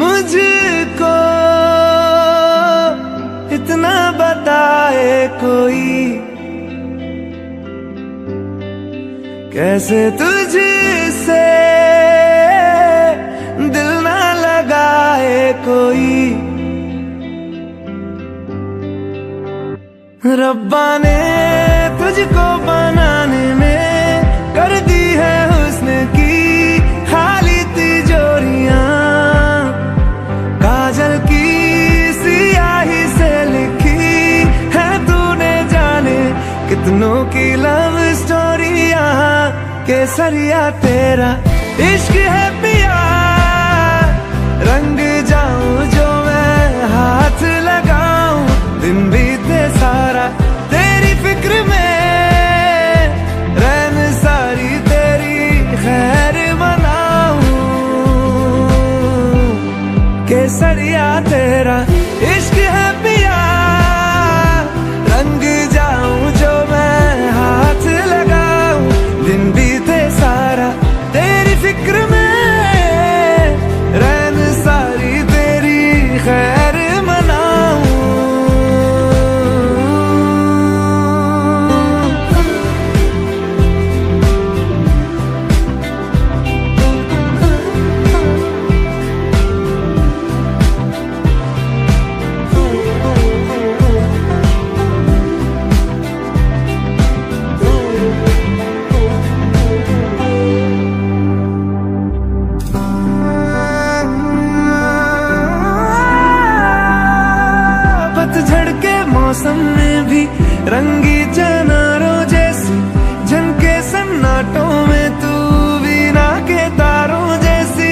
मुझको इतना बताए कोई, कैसे तुझसे दिल ना लगाए कोई। रब्बा ने तुझको बनाने में कर दी है हुस्न की खाली तिजोरियां, काजल की सियाही से लिखी है तूने जाने कितनों की लव स्टोरियां। केसरिया तेरा इश्क है पिया, रंग जाऊं जो मैं हाथ लगाऊं, दिन बीते सारा तेरी फिक्र में, रैन सारी तेरी खैर मनाऊं। केसरिया तेरा इश्क है पिया, रंग जाऊं जो मैं हाथ लगाऊं, दिन बीते सारा तेरी फिक्र में, रैन सारी तेरी खैर मनाऊं। मौसम में भी रंगी चनारों जैसी झनके सन्नाटों में, तू वीणा के तारों जैसी।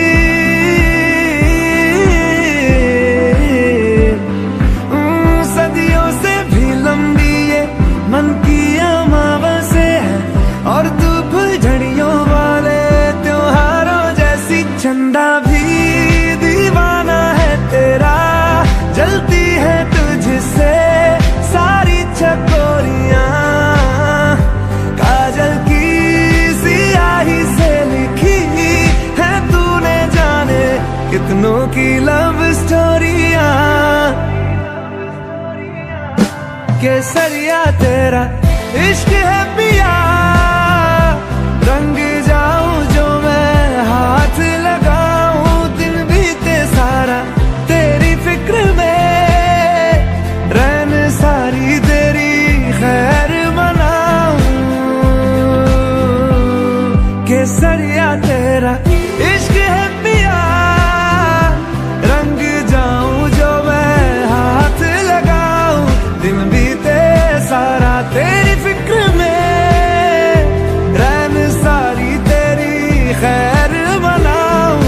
सदियों से भी लंबी ये मन की अमावस्या है, और तू फुलझड़ियों वाले त्योहारों जैसी। चंदा भी दीवाना है तेरा, जलती है तुझसे सारी चकोरियां, काजल की सियाही से लिखी है तूने जाने कितनों की लव स्टोरियां। केसरिया तेरा इश्क है पिया, रंग जाऊं जो मैं हाथ लगाऊं, दिन बीते सारा तेरी फिक्र में, रैन सारी तेरी खैर मनाऊं। केसरिया तेरा इश्क है पिया, रंग जाऊं जो मैं हाथ लगाऊं, दिन बीते सारा तेरी फिक्र में, रैन सारी तेरी खैर मनाऊं।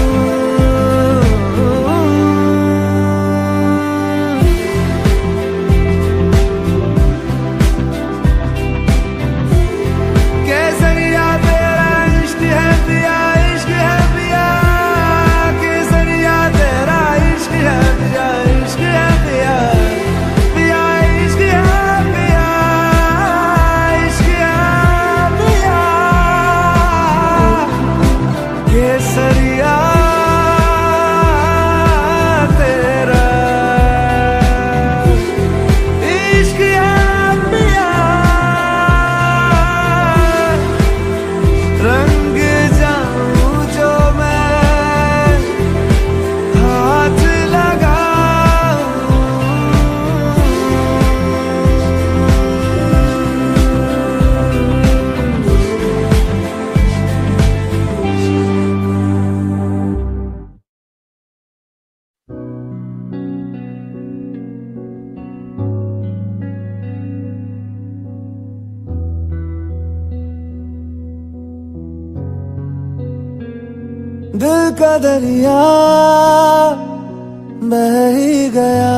केसरिया तेरा इश्क है पिया, इश्क है पिया, केसरिया तेरा इश्क है पिया, इश्क है पिया, पिया इश्क है पिया, इश्क है पिया। केसरिया तेरा इश्क है पिया, रंग जाऊं जो मैं हाथ लगाऊं। दिल का दरिया बह ही गया,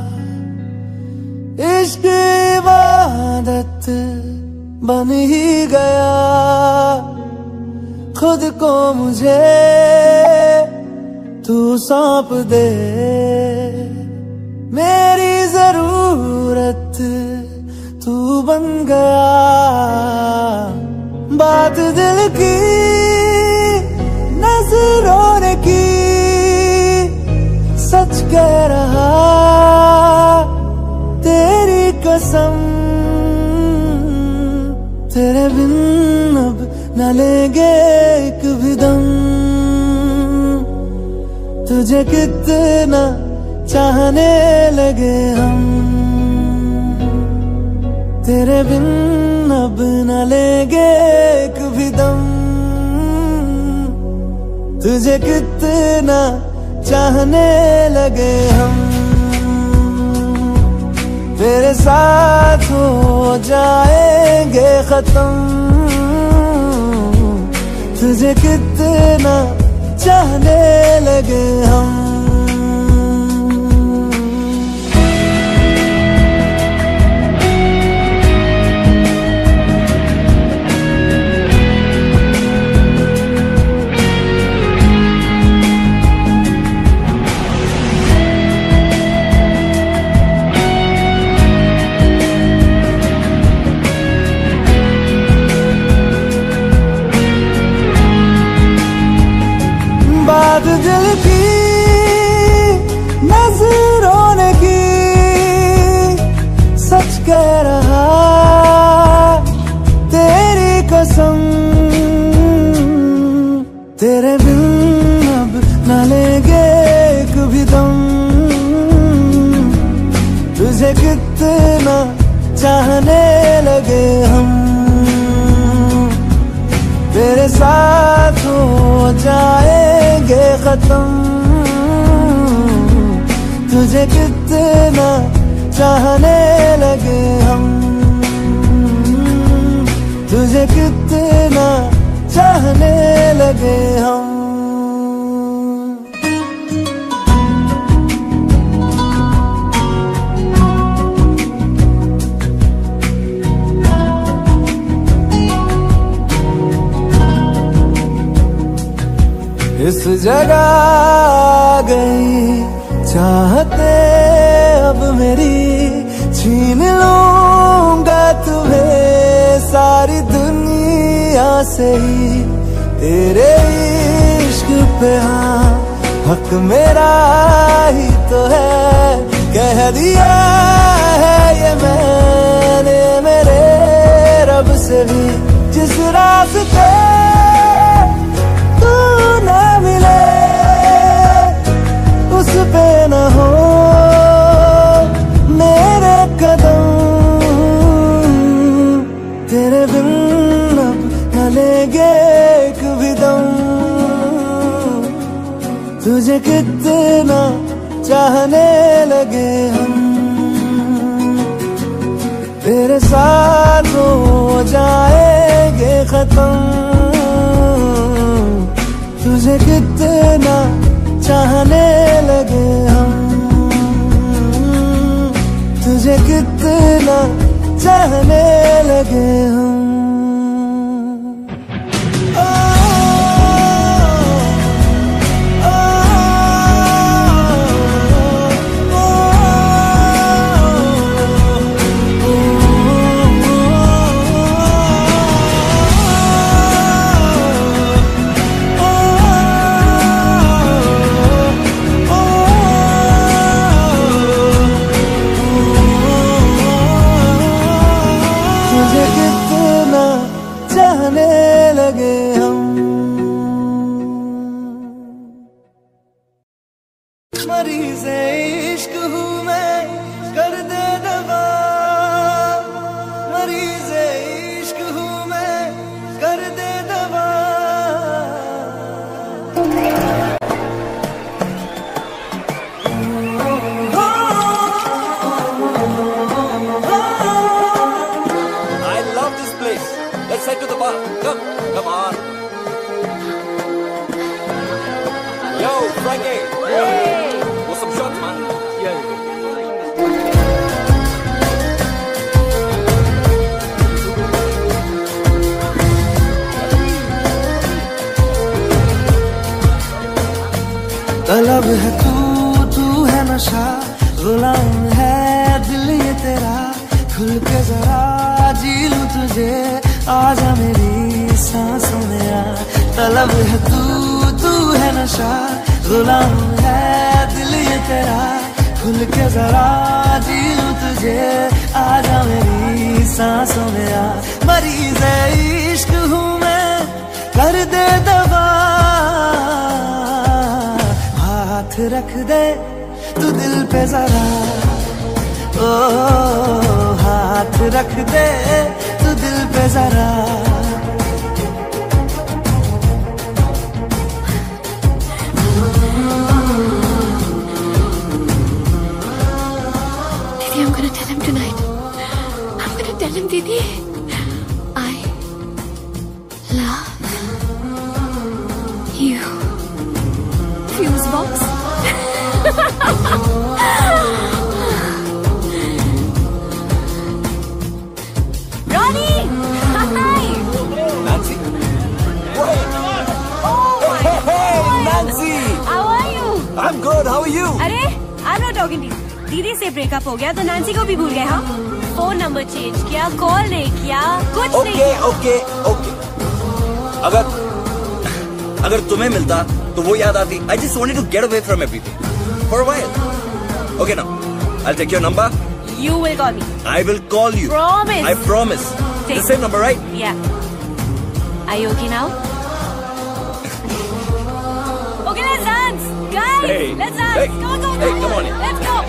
इश्क इबादत बन ही गया। खुद को मुझे तू सौंप दे, मेरी जरूरत तू बन गया। बात दिल की नजरों ने की, कसम, तेरे बिन अब न लेंगे एक भी दम। तुझे कितना चाहने लगे हम, तेरे बिन अब न लेंगे एक भी दम। तुझे कितना चाहने लगे हम, तेरे साथ हो जाएंगे खत्म। तुझे कितना चाहने लगे हम। बात दिल की नजरों ने की, सच कह रहा तेरी कसम। तेरे बिन अब न लेंगे एक भी दम। तुझे कितना चाहने लगे हम, तेरे साथ हो जाएंगे खत्म। तुझे कितना चाहने लगे हम, तुझे कितना चाहने लगे हम। इस जगह आ गई चाहते अब मेरी, छीन लूंगा तुम्हें सारी दुनिया से ही। तेरे इश्क पे हाँ हक मेरा ही तो है, कह दिया है ये मैंने मेरे रब से भी। जिस रास्ते मिले उस पे न हो मेरे कदम। तेरे बिन अब न लेंगे एक भी दम। तुझे कितना चाहने लगे हम, तेरे साथ हो जाएंगे खत्म। तुझे कितना चाहने लगे हम, तुझे कितना चाहने लगे हम। मरीज़े इश्क हूँ मैं, कर दे दवा। मरीज़े इश्क हूँ मैं, कर दे दवा। I love this place. Let's head to the bar. Come on. Yo, Frankie. Hey. What's some shots, man? Yeah. तलब है तू है नशा, गुलाम है दिल ये तेरा। खुल के जरा जी लूं तुझे, आजा मेरी सांसों में आ। तलब है तू है नशा, गुलाम है दिल ये तेरा। खुल के जरा जी लूं तुझे, आजा मेरी सांसों में आ। मरीज इश्क हूँ मैं, कर दे दवा, हाथ रख दे तू दिल पे जरा, ओ हाथ रख दे तू दिल पे जरा। I'm gonna tell him tonight. I'm gonna tell him, Didi, I love you. Fuse box. Ronnie! Hi! Nancy! Wait! Hey, Nancy! How are you? I'm good, how are you? अरे, I'm not talking to you. दीदी से breakup हो गया तो Nancy को भी भूल गए हाँ? फोन नंबर चेंज किया, कॉल नहीं किया, कुछ नहीं। ओके। अगर तुम्हें मिलता तो वो याद आती। I just wanted to get away from everything for a while. Okay now, I'll take your number. You will call me. I will call you. Promise. I promise. Take The same number, right? Yeah. Are you okay now? Okay, let's dance, guys. Hey. Let's dance. Hey. Come on. Hey, come on. Let's go.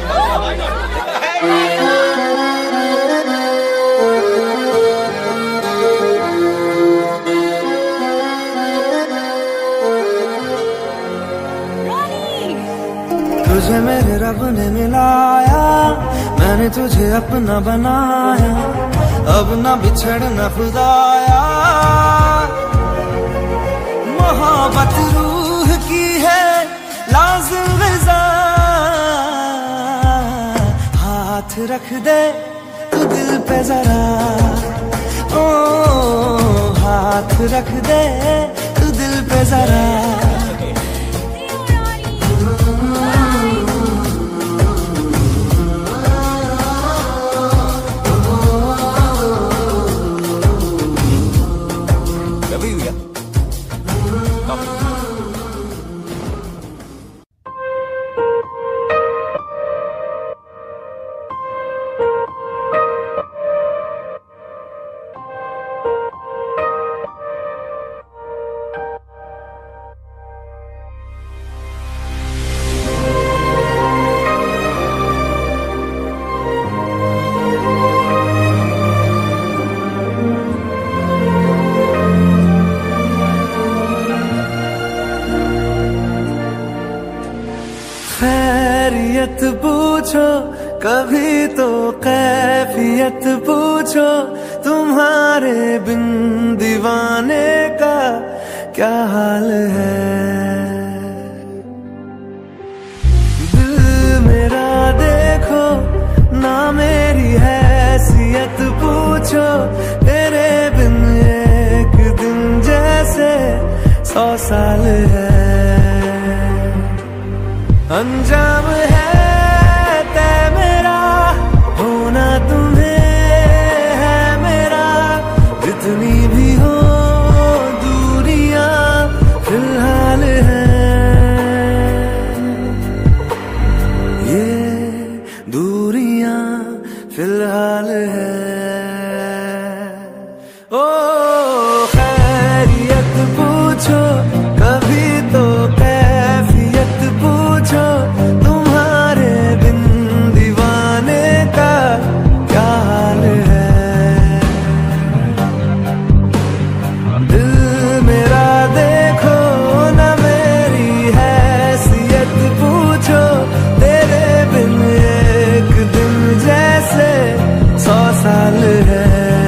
तुझे मेरे रब ने मिलाया, मैंने तुझे अपना बनाया, अब ना बिछड़ना खुदाया। मोहब्बत रूह की है लाज़िम ग़िज़ा, हाथ रख दे तू दिल पे जरा, ओ हाथ रख दे तू दिल पे जरा। खैरियत पूछो कभी तो कैफियत पूछो, तुम्हारे बिन दीवाने का क्या हाल है। दिल मेरा देखो ना मेरी हैसियत पूछो, तेरे बिन एक दिन जैसे 100 साल है। अंजाम है तय मेरा, होना तुम्हें है मेरा, जितनी भी हो दूरियां फिलहाल हैं, ये दूरियां फिलहाल हैं। ओ खैरियत पूछो कभी तो कैफियत पूछो, तुम्हारे बिन दीवाने का क्या हाल है। दिल मेरा देखो ना मेरी हैसियत पूछो, तेरे बिन एक दिन जैसे 100 साल है।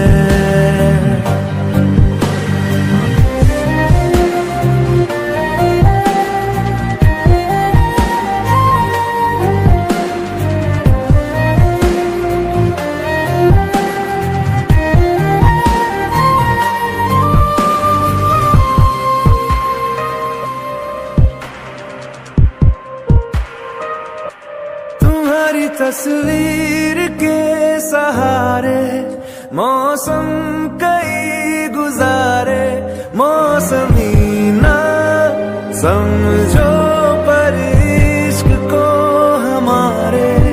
तुम्हारी तस्वीर के सहारे मौसम कई गुजारे, मौसमी ना समझो पर इश्क को हमारे,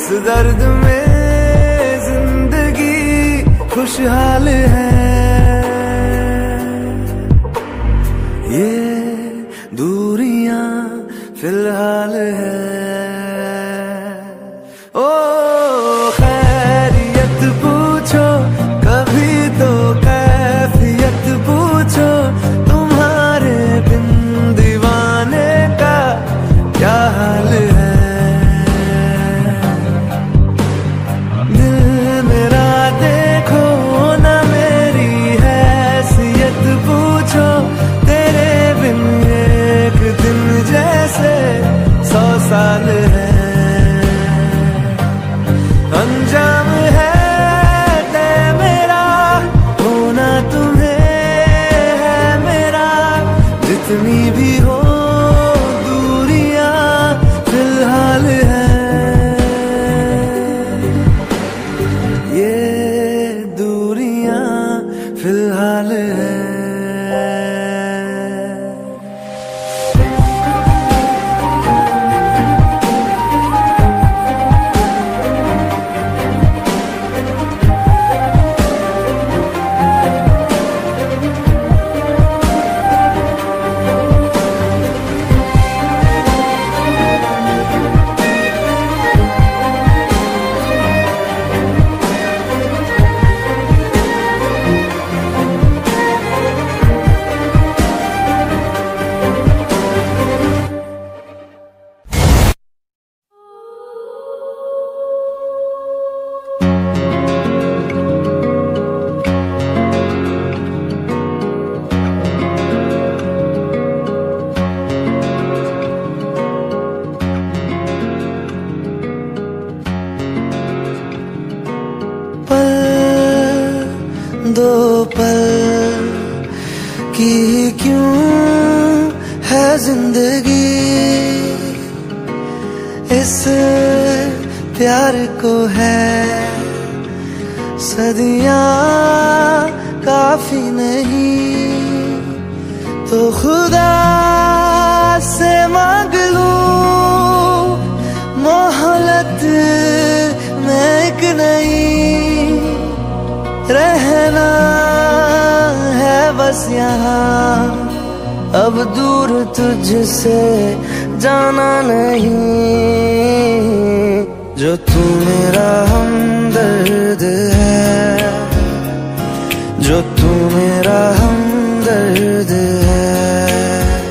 इस दर्द में जिंदगी खुशहाल है। ये दूरियां फिलहाल है। ओ खैरियत पूछो कभी तो कैफियत पूछो, तुम्हारे बिन दीवाने का क्या हाल है। दिल मेरा देखो ना मेरी हैसियत पूछो, तेरे बिन एक दिन जैसे 100 साल है। अंजाम है तय मेरा, होना तुम्हें है मेरा, जितनी भी हो दूरियां फिलहाल है। ये दूरियां फिलहाल है। दो पल की क्यों है जिंदगी, इस प्यार को है सदियां काफी नहीं, तो खुदा से मांग लूं मोहलत में एक नहीं। रहना है बस यहाँ, अब दूर तुझसे जाना नहीं। जो तू मेरा हमदर्द है, जो तू मेरा हमदर्द है,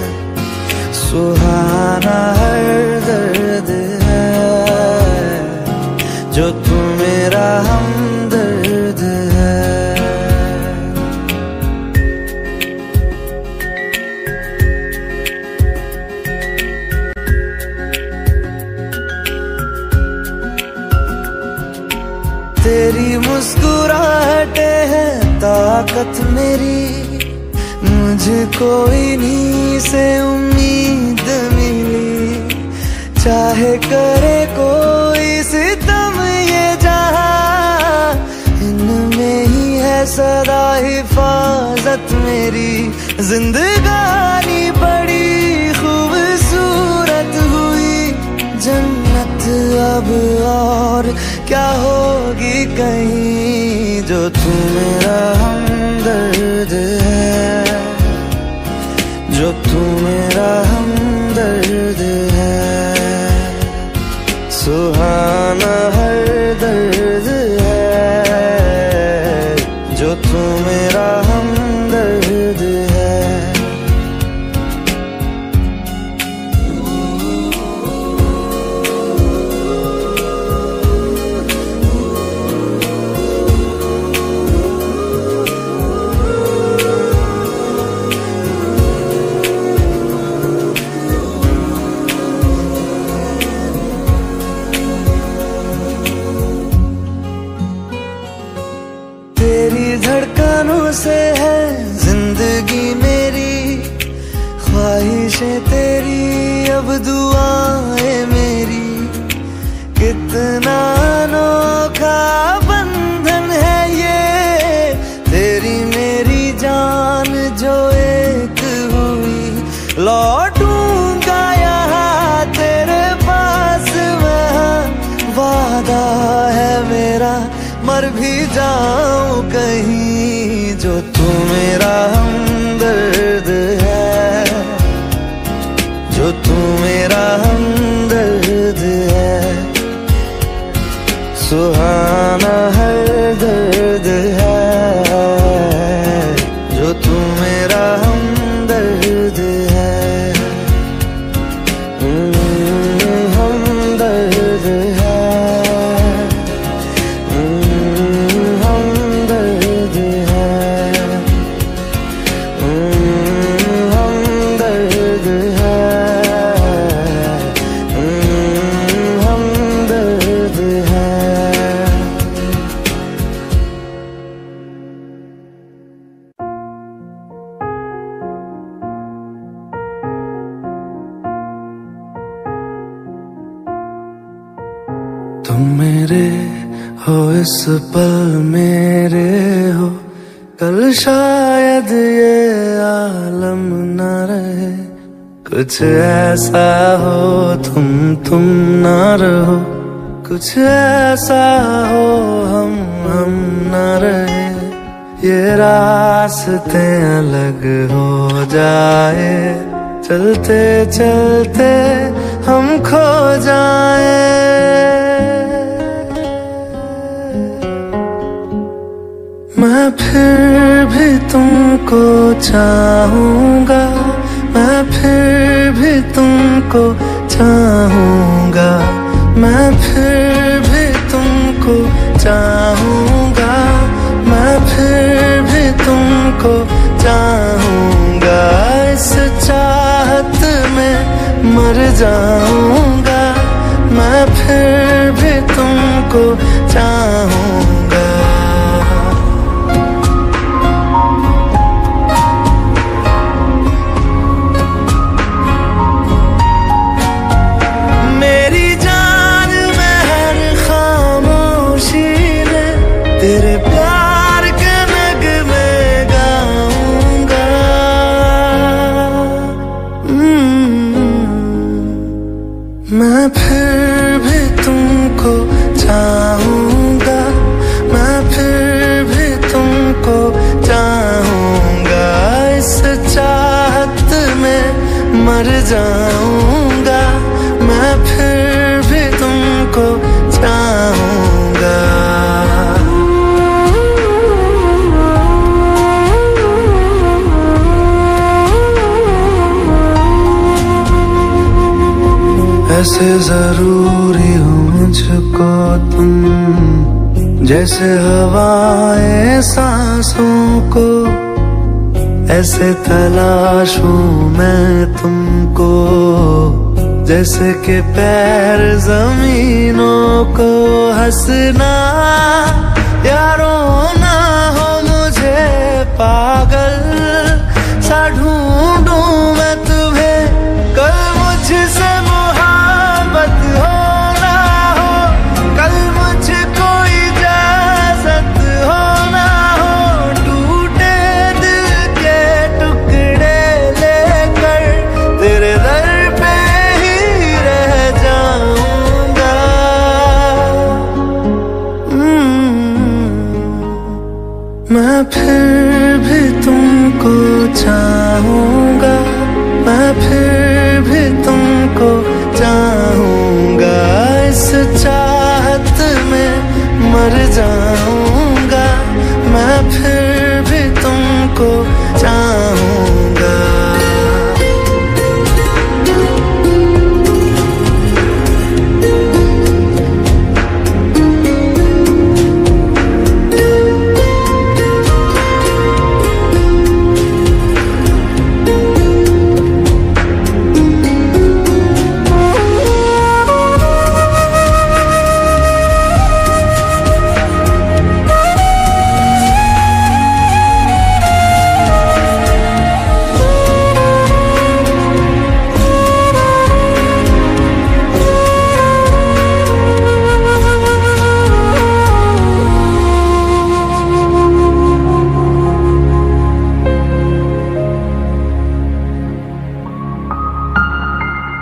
सुहाना हर दर्द है। जो तू मेरा हमदर्द है। तेरी मुस्कुराहटे है ताकत मेरी, मुझको इन्हीं से उम्मीद मिली। चाहे करे कोई सितम ये जहां, इनमें ही है सदा हिफाजत मेरी। जिंदगानी बड़ी खूबसूरत हुई, जन्नत अब और क्या होगी कहीं। जो तू मेरा हमदर्द है, जो तू मेरा हमदर्द है, सुहाना हर दर्द है। जो तू मेरा हमदर्द है। धड़कनों से है जिंदगी मेरी, ख्वाहिशें तेरी अब दुआएं मेरी। कितना अनोखा बंधन है ये, तेरी मेरी जान जो एक हुई। लौटूंगा यहाँ तेरे पास मैं, वादा मर भी जाऊं कहीं, जो तू मेरा हमदर्द है, जो तू मेरा हमदर्द है। सुहाना हर दर्द है, जो तू मेरा हमदर्द है। हमदर्द है, हमदर्द है, हमदर्द है, हमदर्द है। तुम मेरे हो इस पल मेरे हो, कल शायद ये आलम न रहे। कुछ ऐसा हो तुम ना रहो, कुछ ऐसा हो हम न रहे। ये रास्ते अलग हो जाए, चलते चलते हम खो जाए। मैं फिर भी तुमको चाहूंगा, मैं फिर भी तुमको चाहूंगा, मैं फिर भी तुमको चाहूंगा, मैं फिर भी तुमको चाहूंगा। इस चाहत में मर जाऊंगा, मैं फिर भी तुमको चाहूंगा। मेरी जान में हर खामोशी में तेरे प्यार के नगमे गाऊंगा। मैं फिर भी तुमको चाहूंगा, मैं फिर भी तुमको चाहूंगा। इस चाहत में मर जाऊंगा, मैं फिर भी तुमको चाहूंगा। ऐसे जरूरी हो मुझको तुम, जैसे हवाएं सांसों को। ऐसे तलाशूं मैं तुमको, जैसे कि पैर जमीनों को। हंसना या रोना हो मुझे पागल सा ढूंढूं मैं तुम्हें। कल मुझसे मोहब्बत हो ना हो, कल मुझको इजाजत हो ना हो। टूटे दिल के टुकड़े लेकर तेरे दर पे ही रह जाऊंगा। मैं फिर भी तुमको चाहूंगा, मैं फिर भी तुमको चाहूंगा। इस चाहत में मर जाऊंगा, मैं फिर भी तुमको चाहूंगा।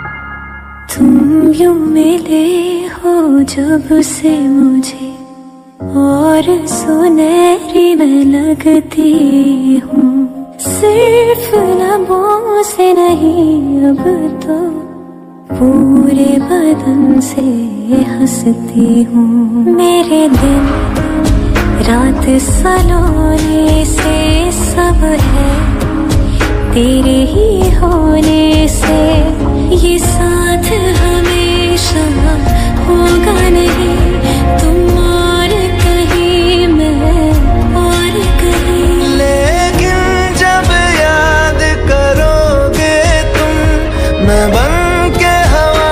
तुम यूं मिले हो जब से मुझे, और सुनहरी मैं लगती हूँ, सिर्फ लबों से नहीं अब तो पूरे बदन से हंसती हूँ। मेरे दिन रात सलोने से सब है तेरे ही होने से, ये साथ हमेशा होगा नहीं, तुम और कहीं मैं और कहीं। लेकिन जब याद करोगे तुम, मैं बन के हवा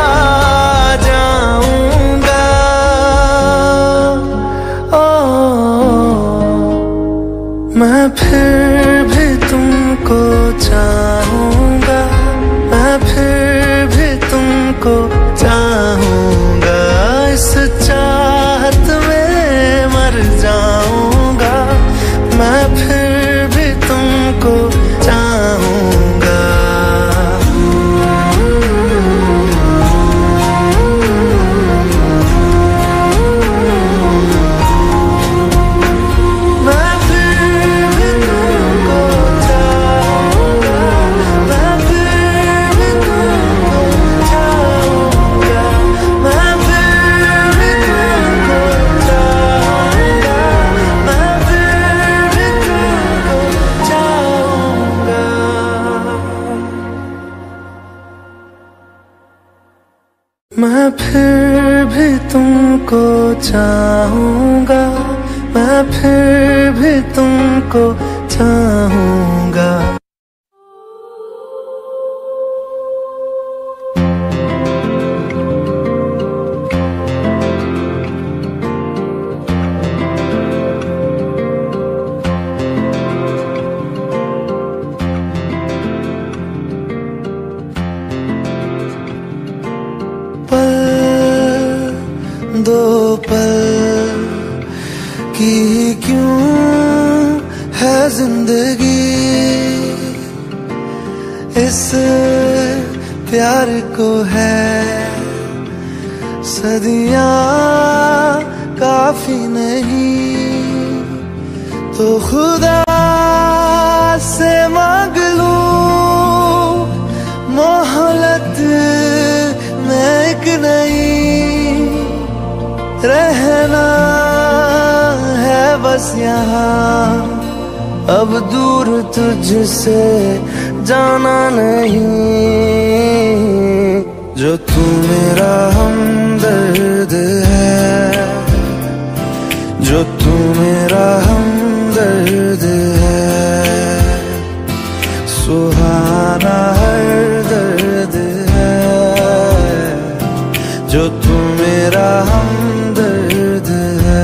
जाऊंगा। मैं फिर भी तुमको चाहूंगा, मैं फिर भी तुमको चाहूंगा, इस चाहत में मर जाऊंगा, मैं फिर भी तुमको चाहूंगा। मैं फिर भी तुमको चाहूंगा, मैं फिर भी तुमको चाहूंगा। दो पल की क्यों है जिंदगी, इस प्यार को है सदियां काफी नहीं, तो खुदा से मांग लूं मोहलत में एक नहीं, रहना है बस यहाँ, अब दूर तुझसे जाना नहीं, जो तू मेरा हमदर्द है, जो तू मेरा हमदर्द है, सुहाना हर दर्द है, जो तू मेरा हमदर्द है।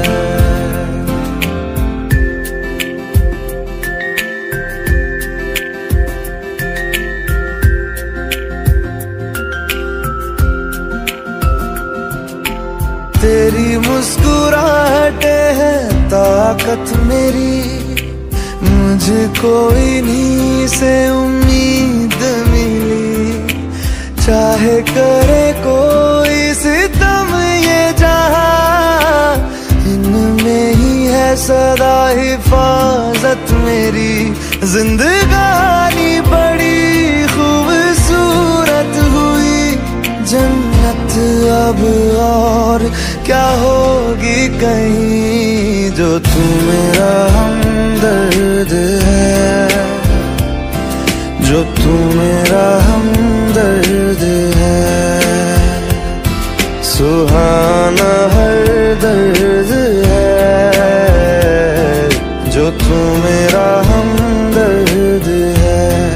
तेरी मुस्कुराहटे है ताकत मेरी, मुझको इन्हीं से उम्मीद मिली, चाहे करे कोई सितम ये जहां, इनमें ही है सदा हिफाजत मेरी, जिंदगानी बड़ी खूबसूरत हुई, जन्नत अब और क्या होगी कहीं, जो तू मेरा हमदर्द है, जो तू मेरा हमदर्द है, सुहाना हर दर्द है, जो तू मेरा हमदर्द है।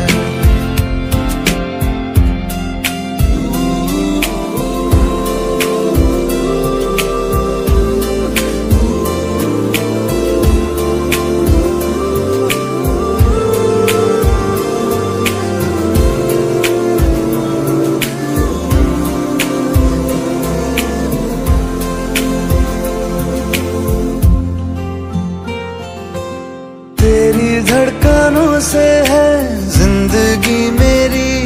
तेरी धड़कनों से है जिंदगी मेरी,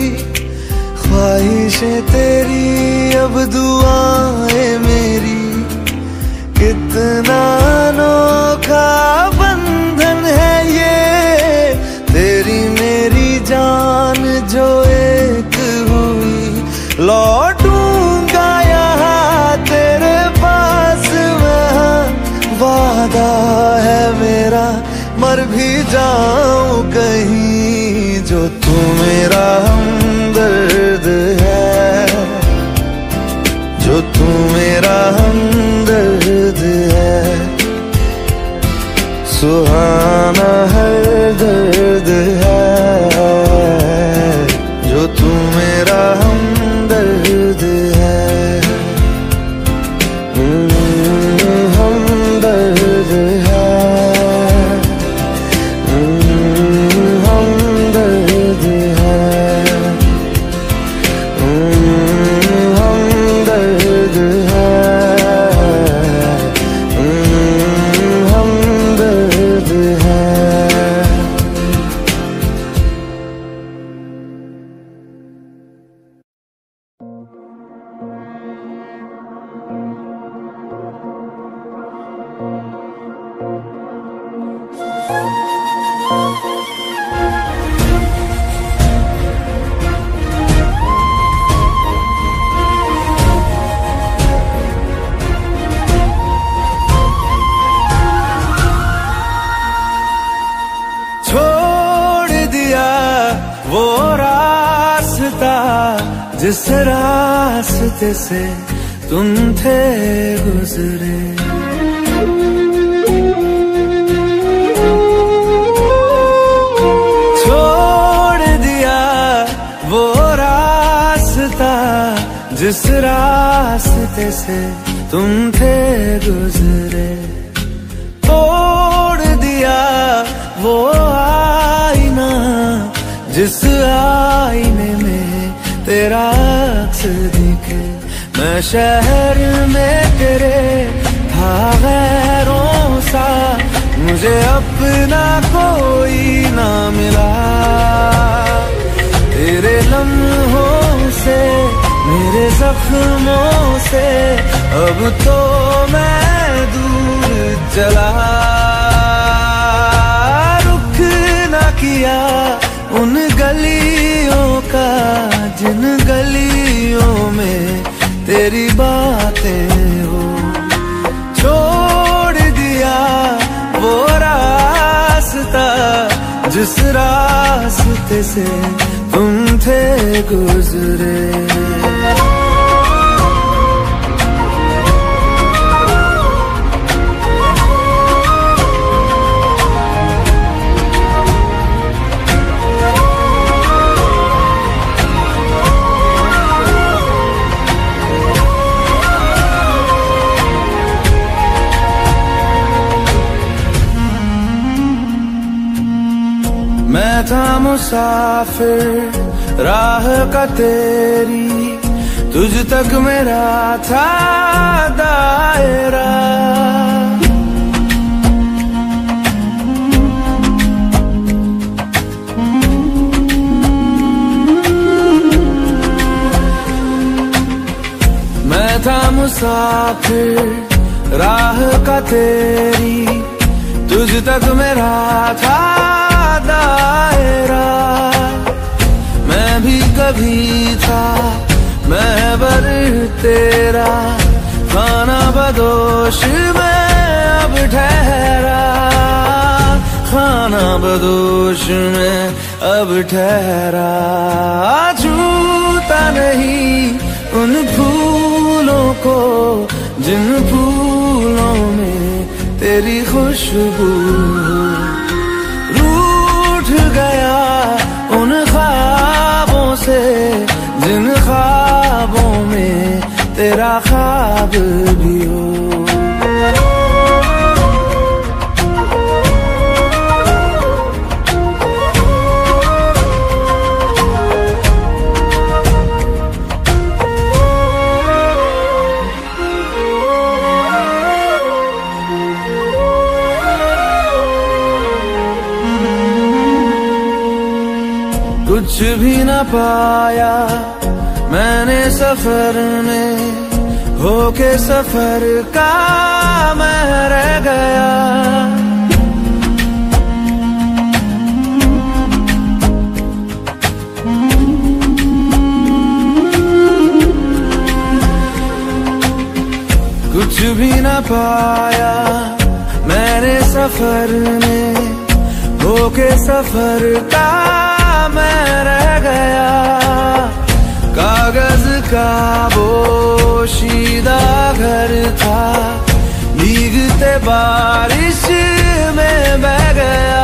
ख्वाहिशें तेरी अब दुआएं मेरी, कितना कितना अनोखा बंधन है ये, तेरी मेरी जान जो एक हुई। लौटूंगा यहाँ तेरे पास मैं, वादा है मेरा मर भी जाऊं कहीं। जो तू मेरा हमदर्द है, जो तू मेरा हमदर्द है, सुहाना हर दर्द है। जो तू मेरा हमदर्द है, हमदर्द है, हमदर्द है, हमदर्द है, हमदर्द है। छोड़ दिया वो रास्ता जिस रास्ते से तुम थे गुजरे। छोड़ दिया वो रास्ता जिस रास्ते से तुम थे गुजरे। तोड़ दिया वो आईना जिस आईने में तेरा अक्स दिखे। मैं शहर में तेरे था गैरों सा, मुझे अपना कोई ना मिला। तेरे लम्हों से मेरे जख्मों से अब तो मैं दूर चला। रुख ना किया उन गलियों का जिन गलियों में तेरी बातें हो। छोड़ दिया वो रास्ता जिस रास्ते से तुम थे गुजरे। मैं था मुसाफिर राह का तेरी, तुझ तक मेरा था दायरा। मैं था मुसाफिर राह का तेरी, तुझ तक मेरा था दायरा। मैं भी कभी था महबर तेरा, खाना बदोश में अब ठहरा। खाना बदोश में अब ठहरा। छूता नहीं उन फूलों को जिन फूलों में तेरी खुशबू। गया उन ख्वाबों से जिन ख्वाबों में तेरा ख्वाब भी हो। कुछ भी न पाया मैंने सफर में, होके सफर का मैं रह गया। कुछ भी न पाया मैंने सफर में, होके सफर का मैं रह गया। कागज का बोशीदा घर था, भीगते बारिश में बह गया,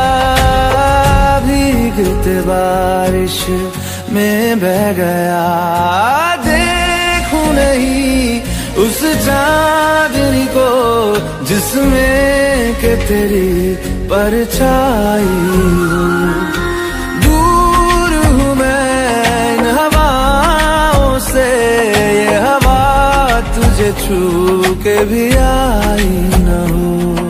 भीगते बारिश में बह गया। देखूं नहीं उस चांदनी को जिसमें के तेरी परछाई हूँ। दूर हूँ मैं इन हवाओं से, ये हवा तुझे छू के भी आई न हो।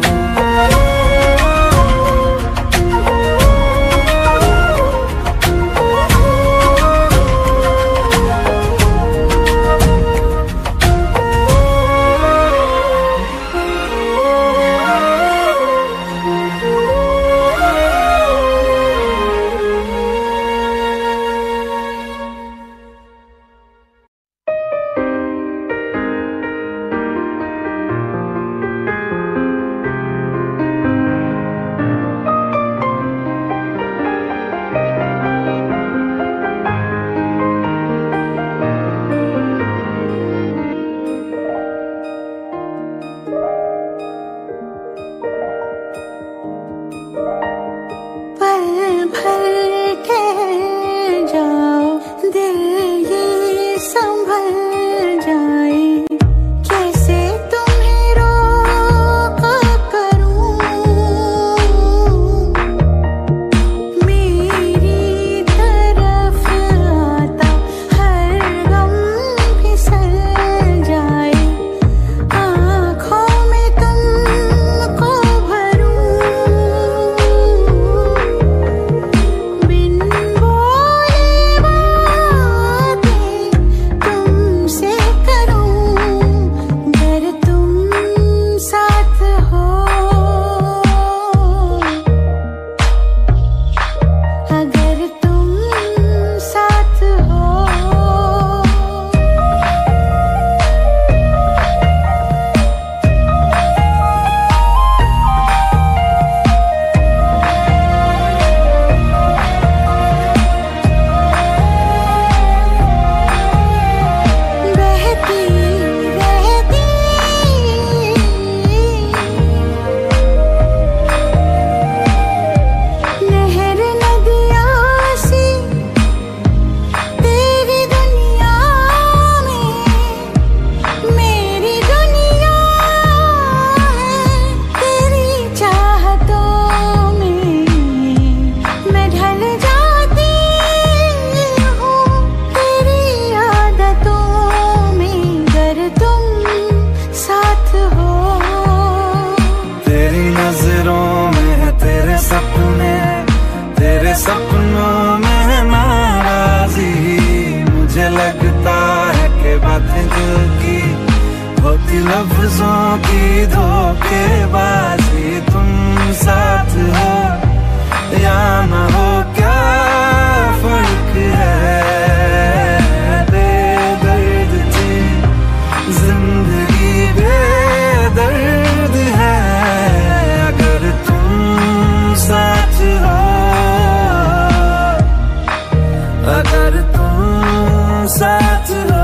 सपनों में नाराजी, मुझे लगता है कि बातें दिल की होती लफ्जों की धोखेबाजी। तुम साथ हो या न हो क्या फर्क है, बेदर्द थी जिंदगी बेदर्द है। अगर तुम साथ हो, अगर तुम साथ हो।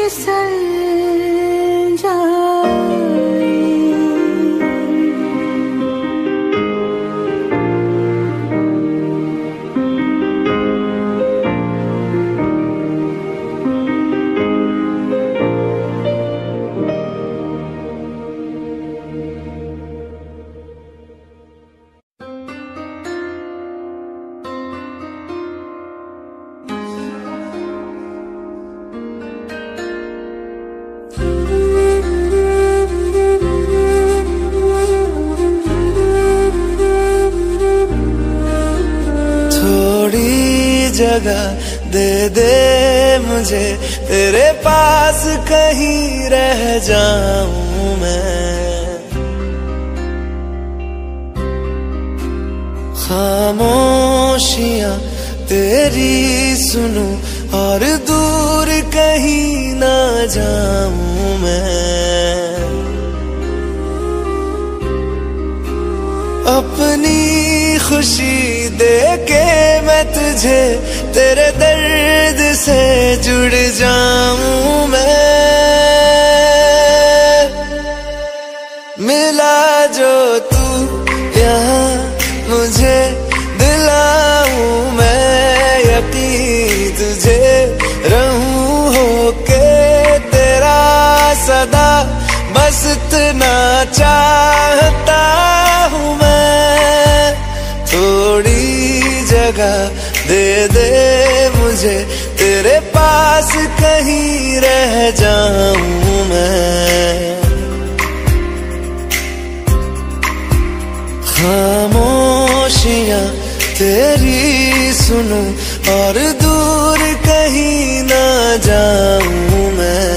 फिसल जाए। जगह दे दे मुझे तेरे पास, कहीं रह जाऊं मैं। खामोशियां तेरी सुनूं और दूर कहीं ना जाऊं मैं। अपनी खुशी दे के मैं तुझे तेरे दर्द से जुड़ जाऊं मैं। मिला जो तू यहाँ मुझे दिलाऊं मैं यकीन तुझे रहूं होके तेरा सदा, बस इतना चाहता हूँ मैं। थोड़ी जगह दे दे मुझे तेरे पास, कहीं रह जाऊं मैं। खामोशियां तेरी सुनूं और दूर कहीं ना जाऊं मैं।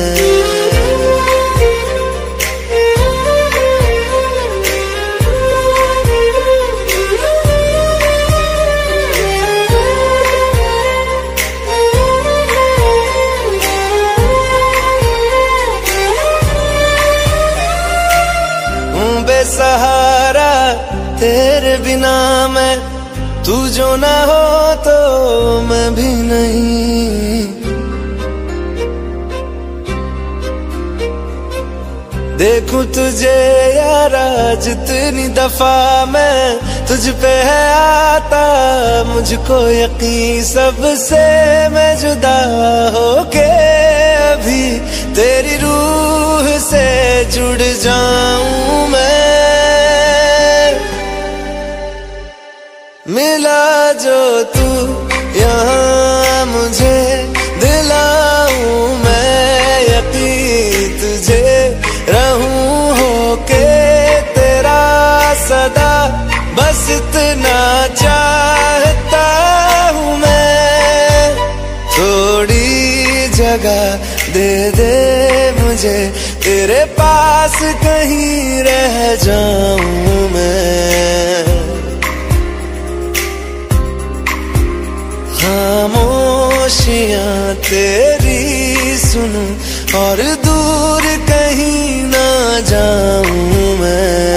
बेसहारा तेरे बिना मैं, तू जो ना हो तो मैं भी नहीं। देखूं तुझे यारा जितनी दफा मैं तुझ पे है आता, मुझको यकीन सबसे मैं जुदा होके अभी तेरी रूह से जुड़ जाऊं मैं। मिला जो तू यहाँ मुझे दिलाऊं मैं यकीन तुझे रहूं होके तेरा सदा, बस इतना चाहता हूँ मैं। थोड़ी जगह दे दे मुझे तेरे पास, कहीं रह जाऊं मैं। खामोशियां तेरी सुनूं और दूर कहीं ना जाऊं मैं।